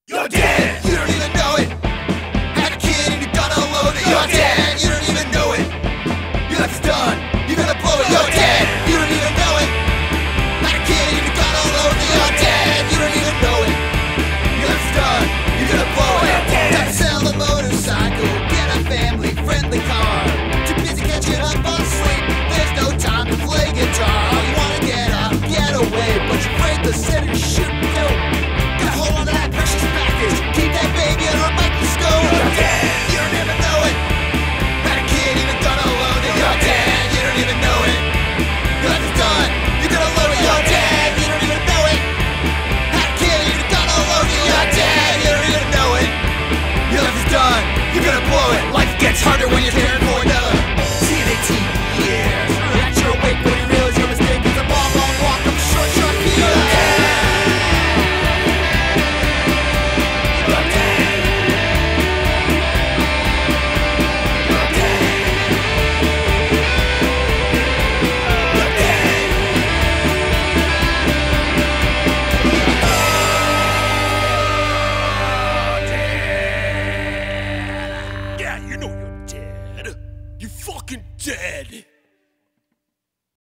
You're dead! You don't even know it! Had a kid and you got unload it! You're dead! You don't even know it! Your life's done! You're gonna blow it! You're dead! You don't even know it! Had a kid and you got unload it! You're dead! You don't even know it! Your life's done! You're gonna blow it! You're dead! Time to sell a motorcycle, get a family-friendly car. Too busy catching up on sleep, there's no time to play guitar. You wanna get up, get away, but you're afraid the city's shooting dope. Gotta hold on to that precious package, keep that baby under a microscope. You're dead! You don't even know it! Had a kid, even gonna load it. You're dead! You don't even know it! Your life is done! You're gonna load it. You're dead! You don't even know it! Had a kid, even gonna load it. You're dead! You don't even know it! Your life is done! You're gonna blow it! Life gets harder when you're caring for another. CNAT, yeah. At your wake when you realize your mistake is a long, long walk up a short, short field. Yeah, you know you're dead. You fucking dead.